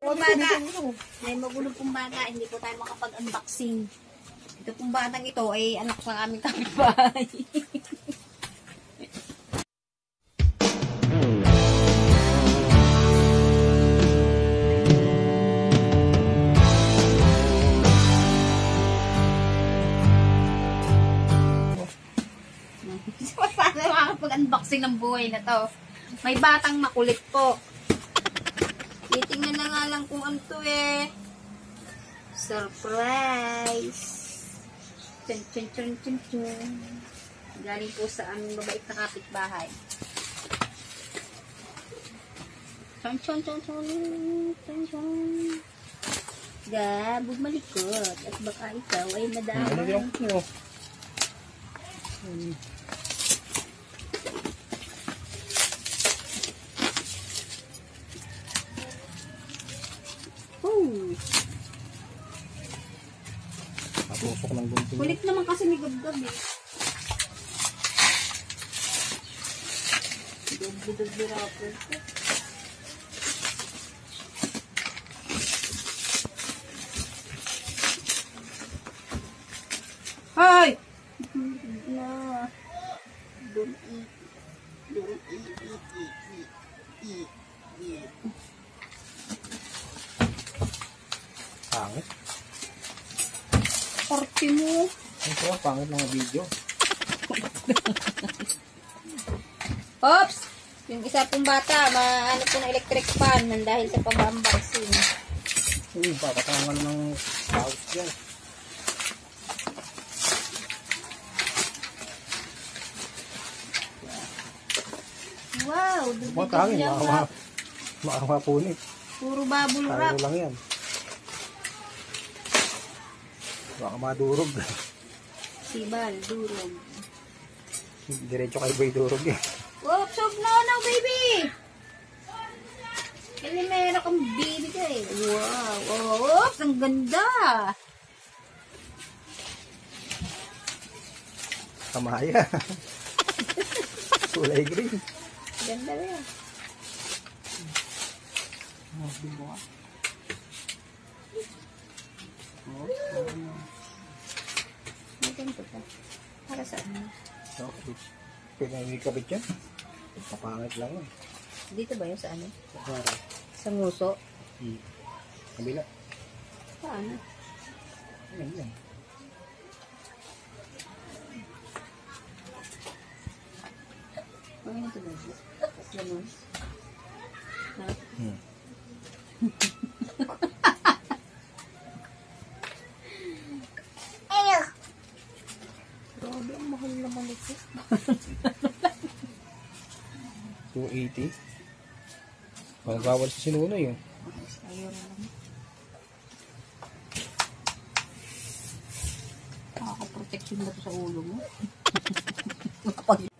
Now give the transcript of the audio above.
Bata, may magulo pong bata, hindi po tayo makapag-unboxing. Ito pong batang ito ay anak ng aming kapitbahay. Paano makakapag-unboxing ng buhay na to? May batang makulit po. Titingnan na nga lang kung ano to eh. Surprise! Chun chun chun chun chun. Galing po sa aming mabait na kapitbahay. Chun chun chun chun chun chun. Gabog malikot. At baka ikaw ay madama. Natusok ng gunting. Kulit naman kasi may gab-gab eh. Gab-gab rapper ko. Hoy! Na. Don't eat. Don't eat. Pangit. Korte mo. Ito, pangit ng video. Oops! Yung isa pong bata, maano po ng electric fan dahil sa pag-unboxing. Papatangan ng house dyan. Wow! Matangin, makapunit. Puro bubble wrap. Tayo lang yan. Baka madurog. Sibal, durog. Diretso kay Boy durog eh. Oops! No, baby! Kasi meron kang baby ka eh. Wow! Oops! Ang ganda! Kamaya. Kulay green. Ganda rin. Oh, bibo ka. May ganito pa. Para saan? Okay. Pinamikabit yan. Papangit lang yan. Dito ba yun sa ano? Para. Sa nguso? Kabila. Paano? Yan yan. Ano ito ba? Ganun. Ha? Grabe, ang mahal naman ito. 280. Magkawal sa sinunoy yun. Ayaw naman. Nakaka-protection ba ito sa ulo mo?